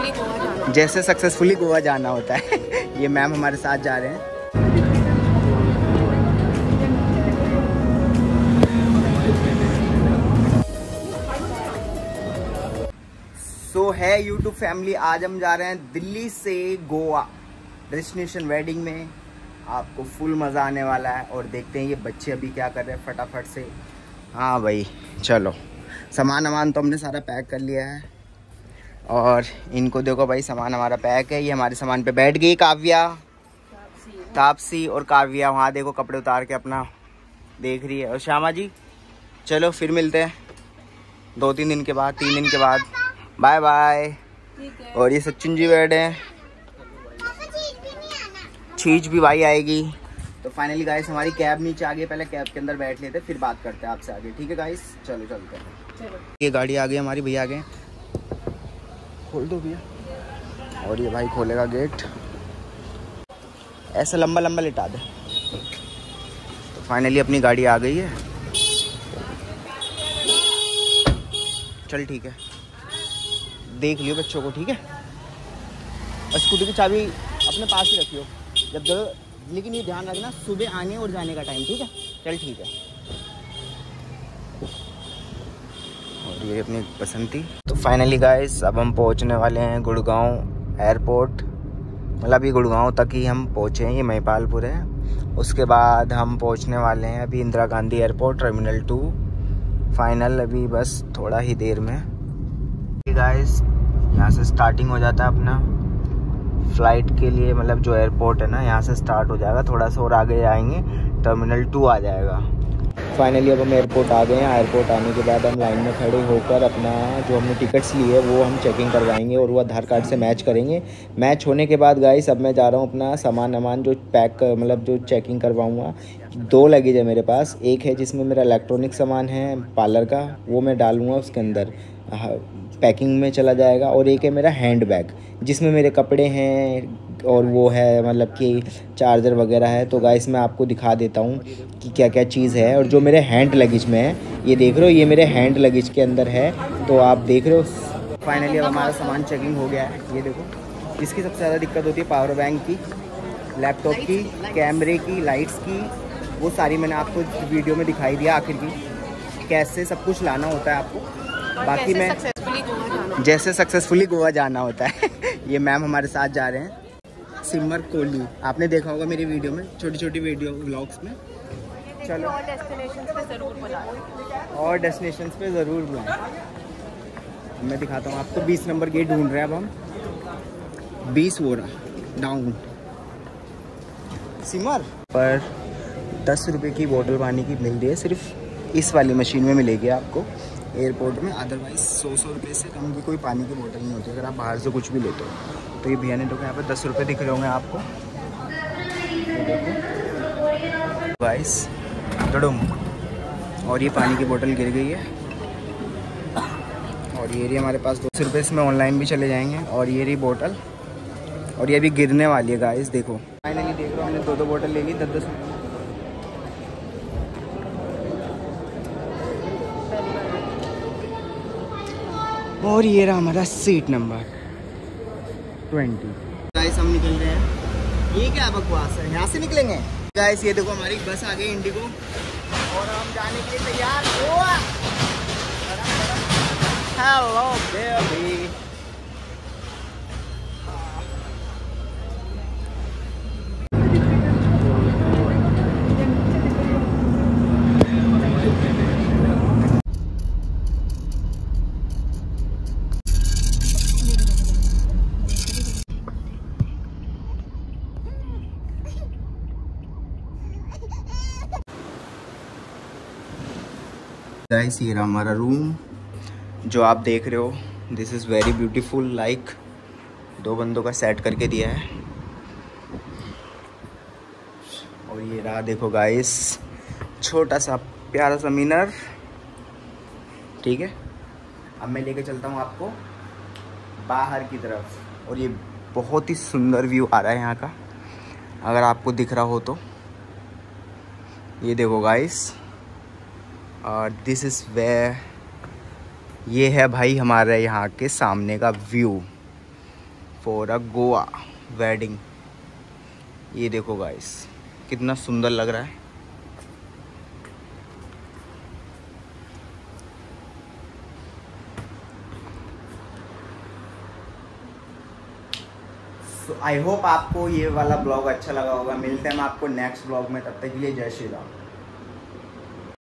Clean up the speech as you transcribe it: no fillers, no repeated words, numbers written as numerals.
Successfully Goa जाना होता है। ये मैम हमारे साथ जा रहे हैं। सो है यूट्यूब फैमिली, आज हम जा रहे हैं दिल्ली से गोवा डेस्टिनेशन वेडिंग में। आपको फुल मज़ा आने वाला है और देखते हैं ये बच्चे अभी क्या कर रहे हैं फटाफट से। हाँ भाई चलो, सामान तो हमने सारा पैक कर लिया है और इनको देखो भाई, सामान हमारा पैक है। ये हमारे सामान पे बैठ गई काव्या, तापसी और काव्या वहाँ देखो कपड़े उतार के अपना देख रही है। और श्यामा जी चलो फिर मिलते हैं 2-3 दिन के बाद, 3 दिन के बाद। Bye bye. और ये सचिन जी बैठे हैं, चीज भी भाई आएगी। तो फाइनली गाइस हमारी कैब नीचे आ गई, पहले कैब के अंदर बैठ लेते फिर बात करते हैं आपसे आगे, ठीक है गाइस? चलो चलते हैं। ये गाड़ी आ गई हमारी, भैया आ गए, खोल दो भैया। और ये भाई खोलेगा गेट, ऐसा लंबा लंबा लिटा दे। तो फाइनली अपनी गाड़ी आ गई है। चल ठीक है, देख लियो बच्चों को, ठीक है? और स्कूटी की चाबी अपने पास ही रखियो जब जरूर, लेकिन ये ध्यान रखना सुबह आने और जाने का टाइम, ठीक है? चल ठीक है। और ये अपनी पसंद थी। तो फाइनली गाइस अब हम पहुंचने वाले हैं गुड़गांव एयरपोर्ट। मतलब ये गुड़गांव तक ही हम पहुंचे हैं, ये महिपालपुर है। उसके बाद हम पहुंचने वाले हैं अभी Indira Gandhi airport terminal 2 final, अभी बस थोड़ा ही देर में। गाइस यहाँ से स्टार्टिंग हो जाता है अपना फ्लाइट के लिए, मतलब जो एयरपोर्ट है ना यहाँ से स्टार्ट हो जाएगा। थोड़ा सा और आगे जाएंगे टर्मिनल 2 आ जाएगा। फाइनली अब हम एयरपोर्ट आ गए हैं। एयरपोर्ट आने के बाद हम लाइन में खड़े होकर अपना जो हमने टिकट्स लिए है वो हम चेकिंग करवाएंगे और वो आधार कार्ड से मैच करेंगे। मैच होने के बाद गाइस अब मैं जा रहा हूँ अपना सामान जो पैक मतलब जो चेकिंग करवाऊँगा। 2 लगेज है मेरे पास, एक है जिसमें मेरा इलेक्ट्रॉनिक सामान है पार्लर का, वो मैं डालूँगा उसके अंदर, पैकिंग में चला जाएगा। और एक है मेरा हैंड बैग जिसमें मेरे कपड़े हैं और वो है मतलब कि चार्जर वगैरह है। तो गाइस मैं आपको दिखा देता हूँ कि क्या क्या चीज़ है। और जो मेरे हैंड लगेज में है, ये देख रहे हो, ये मेरे हैंड लगेज के अंदर है। तो आप देख रहे हो फाइनली अब हमारा सामान चेकिंग हो गया है। ये देखो, इसकी सबसे ज़्यादा दिक्कत होती है पावर बैंक की, लैपटॉप की, कैमरे की, लाइट्स की, वो सारी मैंने आपको वीडियो में दिखाई दिया आखिर की कैसे सब कुछ लाना होता है आपको। बाकी मैं जैसे सक्सेसफुली गोवा जाना होता है। ये मैम हमारे साथ जा रहे हैं, सिमर कोहली, आपने देखा होगा मेरी वीडियो में, छोटी छोटी वीडियो व्लॉग्स में। चलो और डेस्टिनेशंस पे ज़रूर बुलाएं। मैं दिखाता हूँ आपको, 20 नंबर गेट ढूंढ रहे हैं अब हम, 20 वो रहा डाउन सिमर पर। 10 रुपये की बोतल पानी की मिल रही है, सिर्फ इस वाली मशीन में मिलेगी आपको एयरपोर्ट में। अदरवाइज 100 रुपये से कम की कोई पानी की बोतल नहीं होती अगर आप बाहर से कुछ भी लेते हो। तो ये भैया ने तो यहाँ पे 10 रुपये दिख रहे होंगे आपको, देखो गाइस, तड़ुम। और ये पानी की बोतल गिर गई है। और ये रही हमारे पास 200 रुपये, इसमें ऑनलाइन भी चले जाएंगे। और ये रही बोतल, और ये अभी गिरने वाली है गाइस, देखो। फाइनली देख रहे हो, हमने 2 बोतल ले ली 10-10 रुपये। और ये रहा हमारा सीट नंबर 20। गाइस हम निकल रहे हैं। ये क्या बकवास है, यहाँ से निकलेंगे गाइस? ये देखो हमारी बस आ गई इंडिगो और हम जाने के लिए तैयार हुआ। Hello baby. गाइस ये रहा हमारा रूम जो आप देख रहे हो, this is very beautiful. Like 2 बंदों का सेट करके दिया है। और ये रहा देखो गाइस, छोटा सा प्यारा सा मीनर, ठीक है? अब मैं लेके चलता हूँ आपको बाहर की तरफ। और ये बहुत ही सुंदर व्यू आ रहा है यहाँ का, अगर आपको दिख रहा हो तो। ये देखो गाइस, और दिस इज़ वेयर, ये है भाई हमारे यहाँ के सामने का view. For a Goa wedding. ये देखो गाइस कितना सुंदर लग रहा है। सो आई होप आपको ये वाला ब्लॉग अच्छा लगा होगा। मिलते हैं हम आपको नेक्स्ट ब्लॉग में, तब तक के लिए जय श्री राम।